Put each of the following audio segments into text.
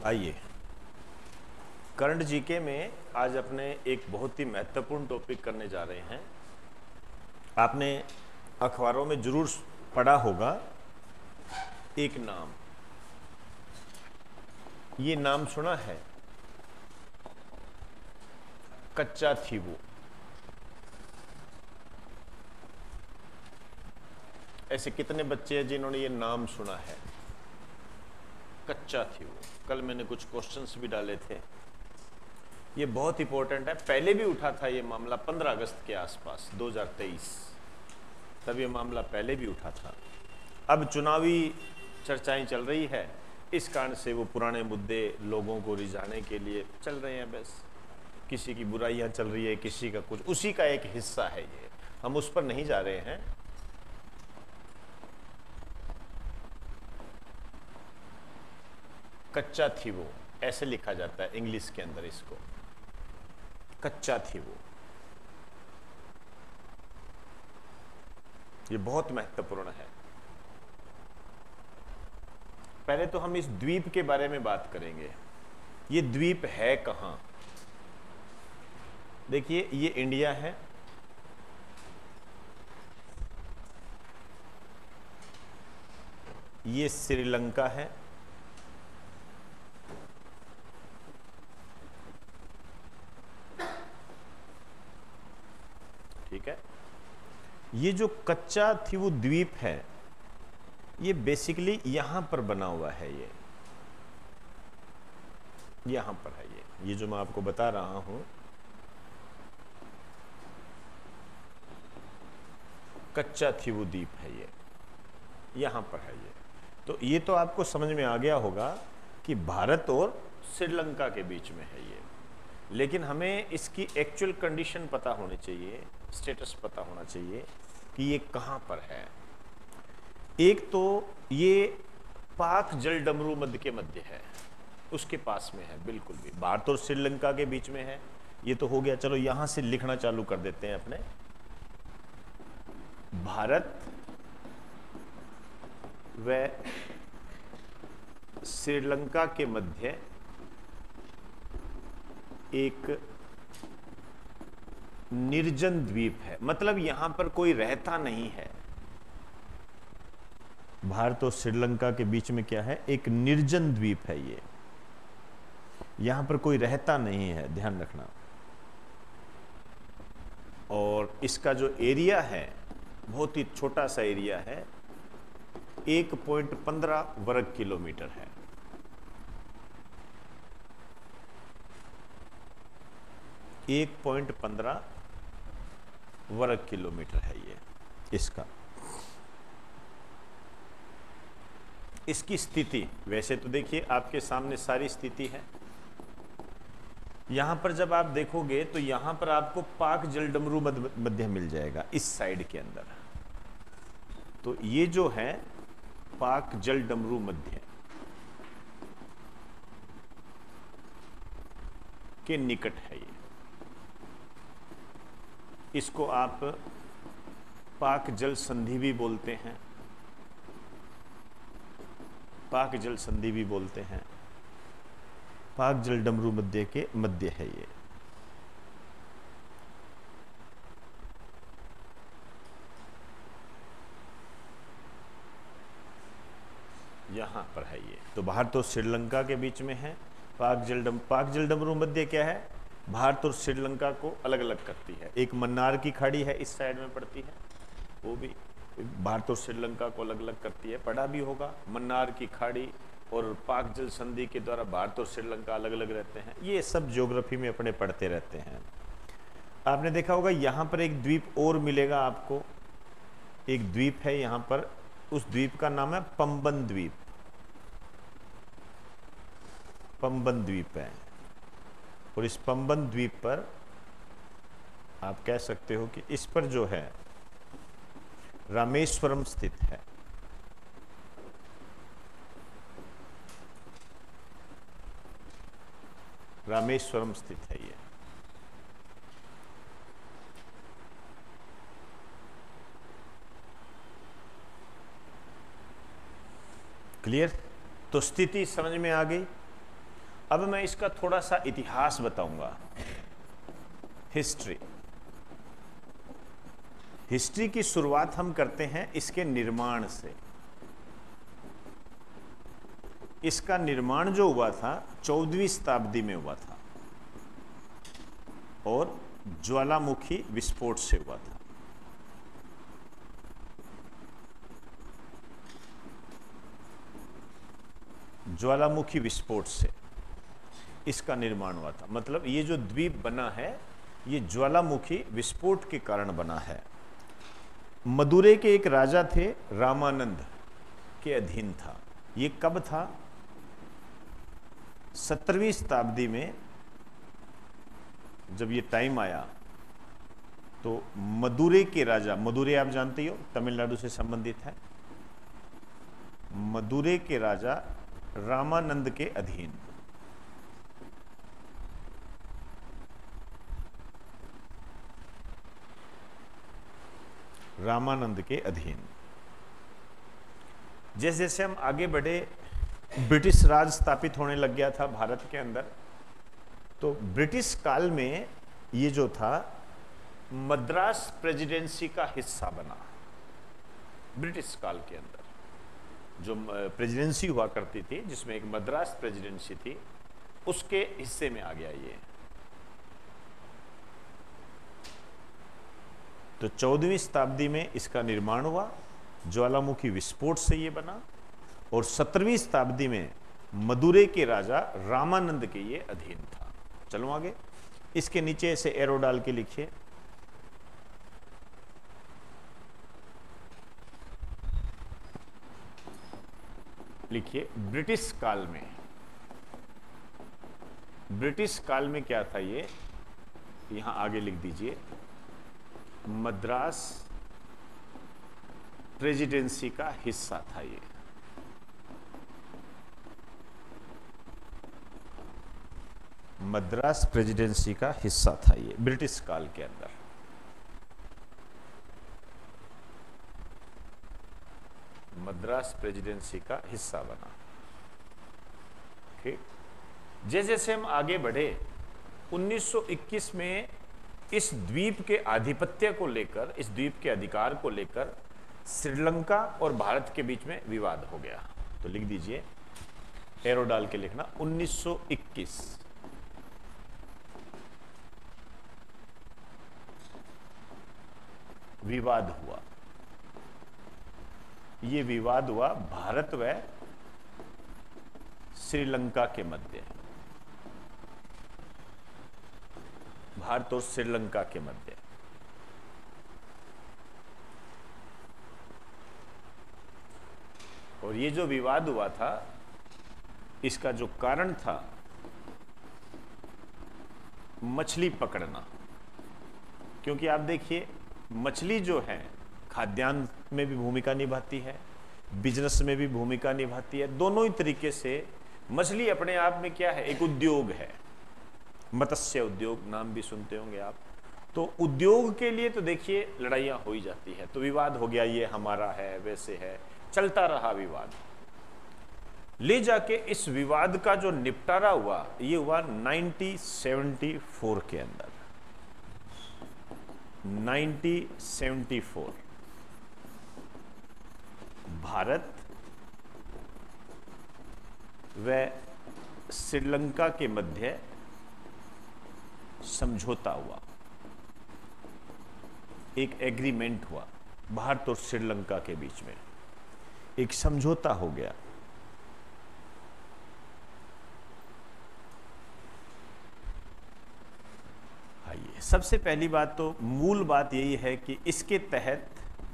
आइए, current GK में आज अपने एक बहुत ही महत्वपूर्ण टॉपिक करने जा रहे हैं। आपने अखबारों में जरूर पढ़ा होगा एक नाम, ये नाम सुना है, कच्चा थीवू। ऐसे कितने बच्चे हैं जिन्होंने ये नाम सुना है, कच्चा थीवू? कल मैंने कुछ क्वेश्चंस भी डाले थे, ये बहुत इंपॉर्टेंट है। पहले भी उठा था ये मामला 15 अगस्त के आसपास 2023, तब ये मामला पहले भी उठा था। अब चुनावी चर्चाएं चल रही है, इस कारण से वो पुराने मुद्दे लोगों को रिझाने के लिए चल रहे हैं। बस किसी की बुराइयां चल रही है, किसी का कुछ, उसी का एक हिस्सा है ये, हम उस पर नहीं जा रहे हैं। कच्चा थीवू ऐसे लिखा जाता है इंग्लिश के अंदर, इसको कच्चा थीवू। ये बहुत महत्वपूर्ण है। पहले तो हम इस द्वीप के बारे में बात करेंगे। ये द्वीप है कहां? देखिए, ये इंडिया है, ये श्रीलंका है, ठीक है। ये जो कच्चा थीवू द्वीप है, ये बेसिकली यहां पर बना हुआ है। ये यहां पर है। ये जो मैं आपको बता रहा हूं, कच्चा थीवू द्वीप है, ये यहां पर है। ये तो ये तो आपको समझ में आ गया होगा कि भारत और श्रीलंका के बीच में है ये। लेकिन हमें इसकी एक्चुअल कंडीशन पता होनी चाहिए, स्टेटस पता होना चाहिए कि ये कहां पर है। एक तो ये पाक जलडमरू मध्य के मध्य है, उसके पास में है बिल्कुल भी। भारत और श्रीलंका के बीच में है, ये तो हो गया। चलो यहां से लिखना चालू कर देते हैं अपने। भारत व श्रीलंका के मध्य एक निर्जन द्वीप है, मतलब यहां पर कोई रहता नहीं है। भारत और श्रीलंका के बीच में क्या है? एक निर्जन द्वीप है ये, यहां पर कोई रहता नहीं है, ध्यान रखना। और इसका जो एरिया है बहुत ही छोटा सा एरिया है, 1.15 वर्ग किलोमीटर है। एक 1.15 वर्ग किलोमीटर है ये इसका। इसकी स्थिति वैसे तो देखिए आपके सामने सारी स्थिति है। यहां पर जब आप देखोगे तो यहां पर आपको पाक जलडमरू मध्य मिल जाएगा इस साइड के अंदर। तो ये जो है पाक जलडमरू मध्य के निकट है ये। इसको आप पाक जल संधि भी बोलते हैं, पाक जल संधि भी बोलते हैं। पाक जलडमरू मध्य के मध्य है ये। यहां पर है ये। तो भारत और श्रीलंका के बीच में है पाक जलडमरू मध्य क्या है? भारत और श्रीलंका को अलग अलग करती है। एक मन्नार की खाड़ी है, इस साइड में पड़ती है, वो भी भारत और श्रीलंका को अलग अलग करती है। पढ़ा भी होगा, मन्नार की खाड़ी और पाक जल संधि के द्वारा भारत और श्रीलंका अलग अलग रहते हैं। ये सब ज्योग्राफी में अपने पढ़ते रहते हैं। आपने देखा होगा यहां पर एक द्वीप और मिलेगा आपको, एक द्वीप है यहां पर, उस द्वीप का नाम है पंबन द्वीप। पंबन द्वीप है, और इस पंबन द्वीप पर आप कह सकते हो कि इस पर जो है रामेश्वरम स्थित है। रामेश्वरम स्थित है ये। क्लियर? तो स्थिति समझ में आ गई। अब मैं इसका थोड़ा सा इतिहास बताऊंगा, हिस्ट्री। हिस्ट्री की शुरुआत हम करते हैं इसके निर्माण से। इसका निर्माण जो हुआ था 14वीं शताब्दी में हुआ था और ज्वालामुखी विस्फोट से हुआ था। ज्वालामुखी विस्फोट से इसका निर्माण हुआ था। मतलब ये जो द्वीप बना है ये ज्वालामुखी विस्फोट के कारण बना है। मदुरै के एक राजा थे, रामानंद के अधीन था। ये कब था? 17वीं शताब्दी में जब ये टाइम आया तो मदुरै के राजा, मदुरै आप जानते हो तमिलनाडु से संबंधित है, मदुरै के राजा रामानंद के अधीन जैसे जैसे हम आगे बढ़े ब्रिटिश राज स्थापित होने लग गया था भारत के अंदर। तो ब्रिटिश काल में ये जो था मद्रास प्रेसिडेंसी का हिस्सा बना। ब्रिटिश काल के अंदर जो प्रेसिडेंसी हुआ करती थी जिसमें एक मद्रास प्रेसिडेंसी थी, उसके हिस्से में आ गया ये। तो 14वीं शताब्दी में इसका निर्माण हुआ, ज्वालामुखी विस्फोट से ये बना, और 17वीं शताब्दी में मदुरै के राजा रामानंद के ये अधीन था। चलो आगे, इसके नीचे ऐसे एरो डाल के लिखिए। लिखिए ब्रिटिश काल में। ब्रिटिश काल में क्या था ये, यहां आगे लिख दीजिए, मद्रास प्रेसिडेंसी का हिस्सा था ये। मद्रास प्रेसिडेंसी का हिस्सा था ये ब्रिटिश काल के अंदर। मद्रास प्रेसिडेंसी का हिस्सा बना। ठीक, जैसे जैसे हम आगे बढ़े 1921 में इस द्वीप के आधिपत्य को लेकर, इस द्वीप के अधिकार को लेकर श्रीलंका और भारत के बीच में विवाद हो गया। तो लिख दीजिए, एरो डाल के लिखना, 1921 विवाद हुआ। ये विवाद हुआ भारत व श्रीलंका के मध्य, भारत और श्रीलंका के मध्य। और ये जो विवाद हुआ था इसका जो कारण था मछली पकड़ना। क्योंकि आप देखिए मछली जो है खाद्यान्न में भी भूमिका निभाती है, बिजनेस में भी भूमिका निभाती है। दोनों ही तरीके से मछली अपने आप में क्या है, एक उद्योग है। मत्स्य उद्योग नाम भी सुनते होंगे आप। तो उद्योग के लिए तो देखिए लड़ाइयाँ हो ही जाती है। तो विवाद हो गया, ये हमारा है, वैसे है, चलता रहा विवाद। ले जाके इस विवाद का जो निपटारा हुआ ये हुआ 1974 के अंदर। 1974 भारत व श्रीलंका के मध्य समझौता हुआ, एक एग्रीमेंट हुआ भारत और श्रीलंका के बीच में, एक समझौता हो गया। आइए, सबसे पहली बात तो मूल बात यही है कि इसके तहत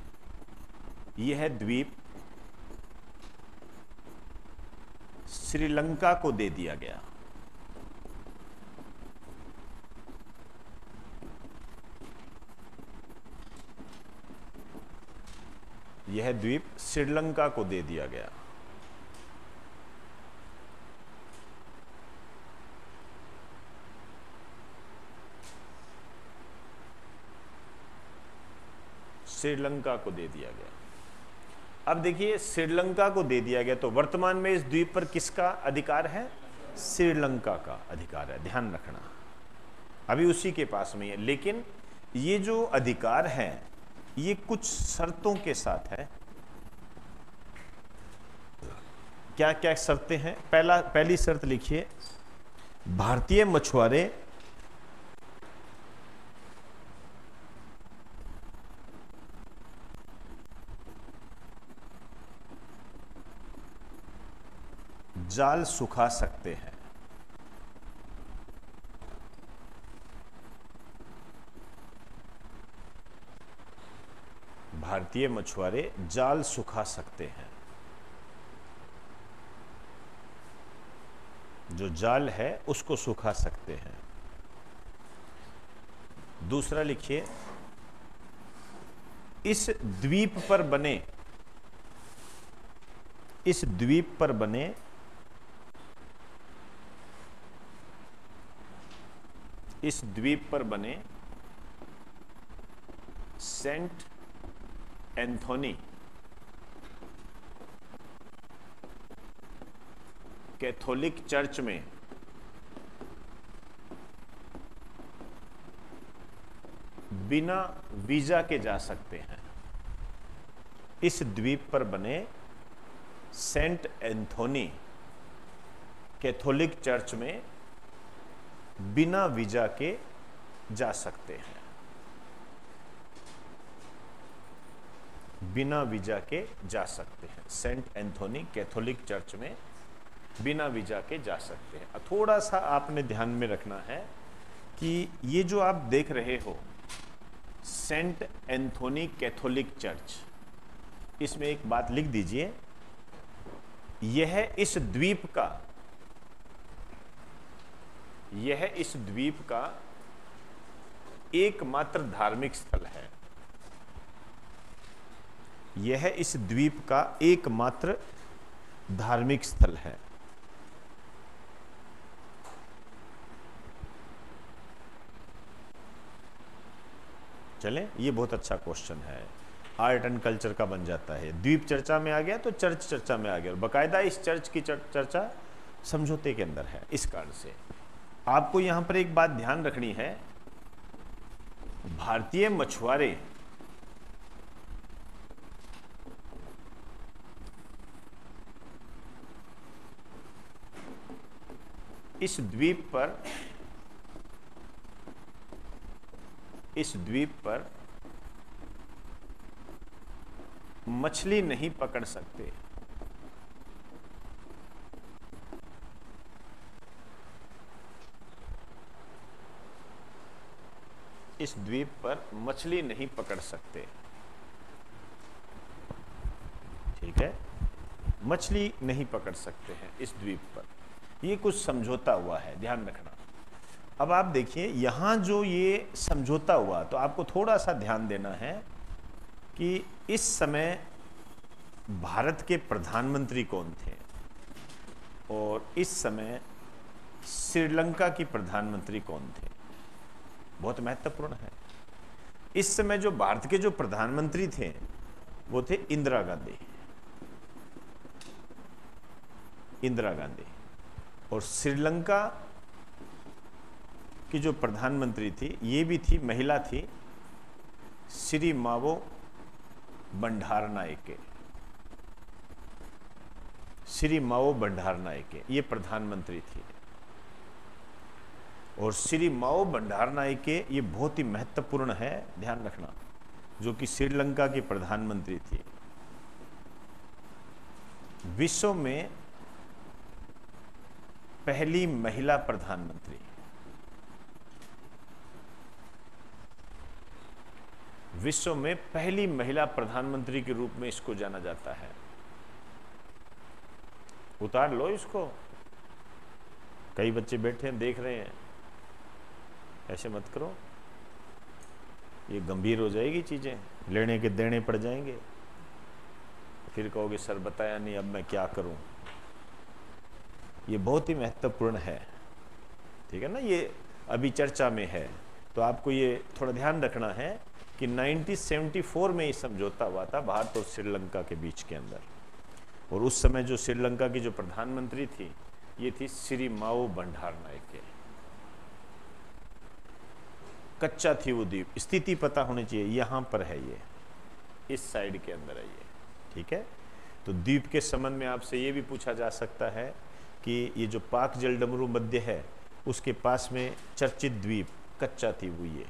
यह द्वीप श्रीलंका को दे दिया गया। यह द्वीप श्रीलंका को दे दिया गया। श्रीलंका को दे दिया गया। अब देखिए श्रीलंका को दे दिया गया तो वर्तमान में इस द्वीप पर किसका अधिकार है? श्रीलंका का अधिकार है, ध्यान रखना। अभी उसी के पास में है, लेकिन ये जो अधिकार है ये कुछ शर्तों के साथ है। क्या क्या शर्तें हैं? पहली शर्त लिखिए, भारतीय मछुआरे जाल सुखा सकते हैं। भारतीय मछुआरे जाल सुखा सकते हैं। जो जाल है उसको सुखा सकते हैं। दूसरा लिखिए, इस द्वीप पर बने सेंट एंथोनी कैथोलिक चर्च में बिना वीजा के जा सकते हैं। इस द्वीप पर बने सेंट एंथोनी कैथोलिक चर्च में बिना वीजा के जा सकते हैं। बिना वीजा के जा सकते हैं। सेंट एंथोनी कैथोलिक चर्च में बिना वीजा के जा सकते हैं। थोड़ा सा आपने ध्यान में रखना है कि ये जो आप देख रहे हो सेंट एंथोनी कैथोलिक चर्च, इसमें एक बात लिख दीजिए, यह इस द्वीप का एकमात्र धार्मिक स्थल है। यह इस द्वीप का एकमात्र धार्मिक स्थल है। चलें, ये बहुत अच्छा क्वेश्चन है, आर्ट एंड कल्चर का बन जाता है। द्वीप चर्चा में आ गया तो चर्च चर्चा में आ गया, और बाकायदा इस चर्च की चर्चा समझौते के अंदर है। इस कारण से आपको यहां पर एक बात ध्यान रखनी है, भारतीय मछुआरे इस द्वीप पर मछली नहीं पकड़ सकते। इस द्वीप पर मछली नहीं पकड़ सकते। ठीक है, मछली नहीं पकड़ सकते हैं इस द्वीप पर। ये कुछ समझौता हुआ है, ध्यान रखना। अब आप देखिए यहां जो ये समझौता हुआ, तो आपको थोड़ा सा ध्यान देना है कि इस समय भारत के प्रधानमंत्री कौन थे और इस समय श्रीलंका की प्रधानमंत्री कौन थे। बहुत महत्वपूर्ण है। इस समय जो भारत के जो प्रधानमंत्री थे वो थे इंदिरा गांधी, और श्रीलंका की जो प्रधानमंत्री थी ये भी थी, महिला थी, श्री मावो बंडारनायके। श्री मावो बंडारनायके ये प्रधानमंत्री थी, और श्री मावो बंडारनायके ये बहुत ही महत्वपूर्ण है, ध्यान रखना, जो कि श्रीलंका की प्रधानमंत्री थी। विश्व में पहली महिला प्रधानमंत्री, विश्व में पहली महिला प्रधानमंत्री के रूप में इसको जाना जाता है। उतार लो इसको, कई बच्चे बैठे हैं देख रहे हैं, ऐसे मत करो, ये गंभीर हो जाएगी चीजें, लेने के देने पड़ जाएंगे, फिर कहोगे सर बताया नहीं, अब मैं क्या करूं। ये बहुत ही महत्वपूर्ण है, ठीक है ना, ये अभी चर्चा में है, तो आपको ये थोड़ा ध्यान रखना है कि 1974 में ये समझौता हुआ था भारत और श्रीलंका के बीच के अंदर। और उस समय जो श्रीलंका की जो प्रधानमंत्री थी ये थी श्री माओ भंडार नायके। कच्चा थी वो द्वीप, स्थिति पता होनी चाहिए, यहां पर है ये, इस साइड के अंदर है ये, ठीक है। तो द्वीप के संबंध में आपसे ये भी पूछा जा सकता है कि ये जो पाक जलडमरू मध्य है उसके पास में चर्चित द्वीप कच्चा थी वो ये।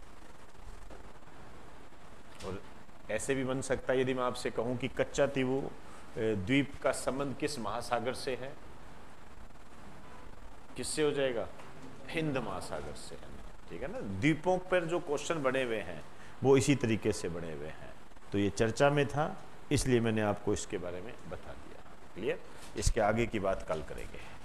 और ऐसे भी बन सकता है यदि मैं आपसे कहूं कि कच्चा थी वो द्वीप का संबंध किस महासागर से है, किससे हो जाएगा, हिंद महासागर से है, ठीक है ना। द्वीपों पर जो क्वेश्चन बने हुए हैं वो इसी तरीके से बने हुए हैं, तो ये चर्चा में था इसलिए मैंने आपको इसके बारे में बता दिया। क्लियर? इसके आगे की बात कल करेंगे।